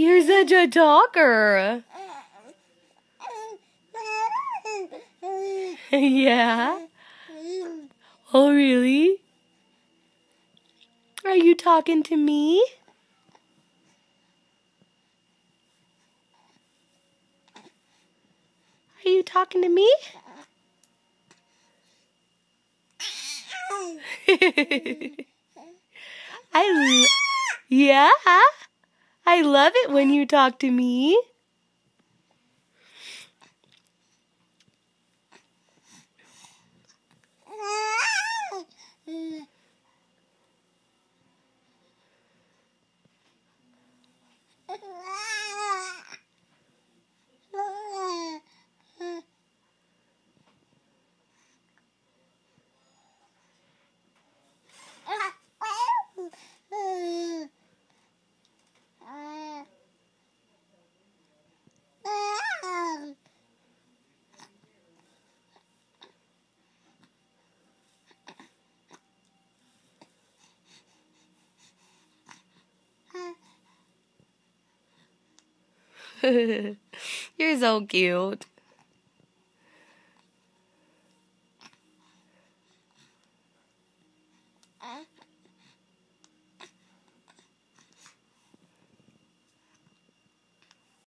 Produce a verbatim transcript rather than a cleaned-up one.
You're such a talker. Yeah? Oh, really? Are you talking to me? Are you talking to me? I l yeah, I love it when you talk to me. You're so cute.